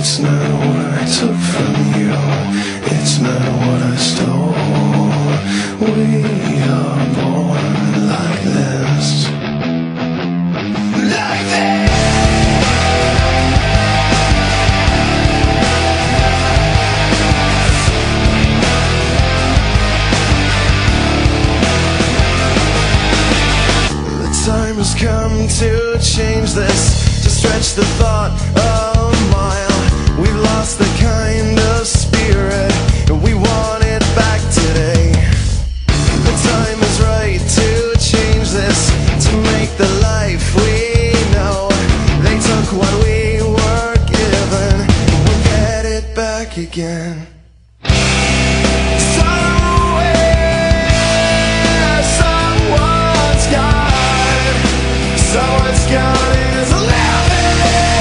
It's not what I took from you, it's not what I stole. We are born like this. Like this. The time has come to change this, to stretch the thought a mile. We've lost the kind of spirit we want it back today. The time is right to change this, to make the life we know. They took what we were given, we'll get it back again. Someone's gone is living,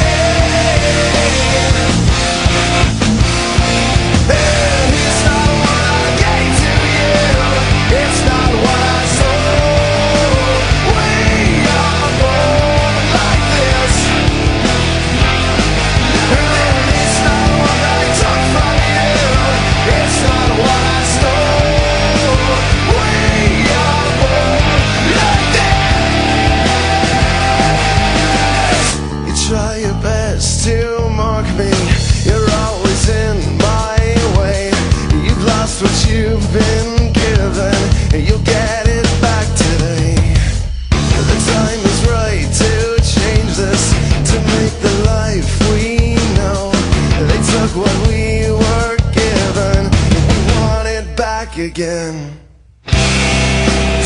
and it's not what I gave to you, it's not what I sold. We are born like this, and it's not what I took from you, it's not what I stole. We are born like this. Try your best to mock me, you're always in my way. You've lost what you've been given, and you'll get it back today. The time is right to change this, to make the life we know. They took what we were given, and we want it back again.